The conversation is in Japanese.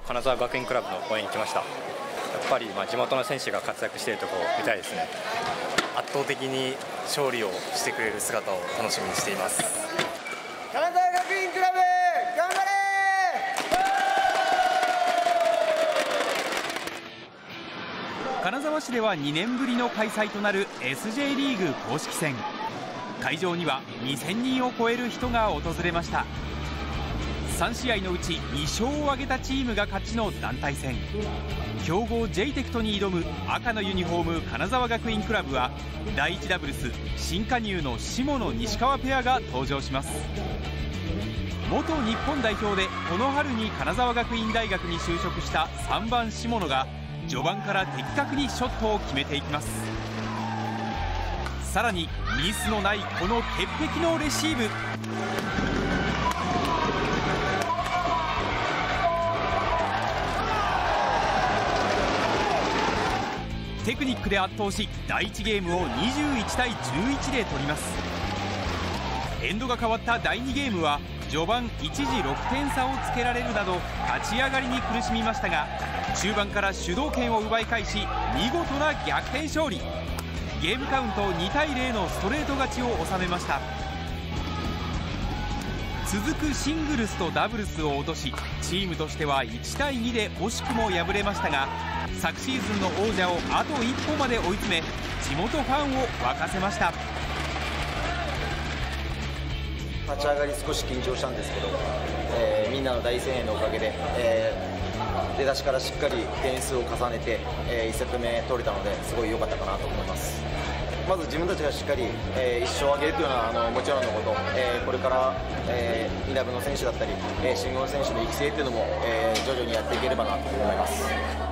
金沢学院クラブの応援に来ました。やっぱり地元の選手が活躍しているところを見たいですね。 圧倒的に勝利をしてくれる姿を楽しみにしています。 金沢学院クラブ頑張れ。 金沢市では2年ぶりの開催となる SJ リーグ公式戦。会場には2000人を超える人が訪れました。3試合のうち2勝を挙げたチームが勝ちの団体戦。強豪 JTEC に挑む赤のユニフォーム金沢学院クラブは第1ダブルス新加入の下野西川ペアが登場します。元日本代表でこの春に金沢学院大学に就職した3番下野が序盤から的確にショットを決めていきます。さらにミスのないこの鉄壁のレシーブ。テクニックで圧倒し第1ゲームを21対11で取ります。エンドが変わった第2ゲームは序盤一時6点差をつけられるなど立ち上がりに苦しみましたが、中盤から主導権を奪い返し見事な逆転勝利。ゲームカウント2対0のストレート勝ちを収めました。続くシングルスとダブルスを落としチームとしては1対2で惜しくも敗れましたが、昨シーズンの王者をあと一歩まで追い詰め地元ファンを沸かせました。 立ち上がり少し緊張したんですけど、みんなの大声援のおかげで、出だしからしっかり点数を重ねて、1セット目取れたのですごい良かったかなと思います。まず自分たちがしっかり、1勝を挙げるというのはもちろんのこと、これから稲部の選手だったり、新郷選手の育成というのも、徐々にやっていければなと思います。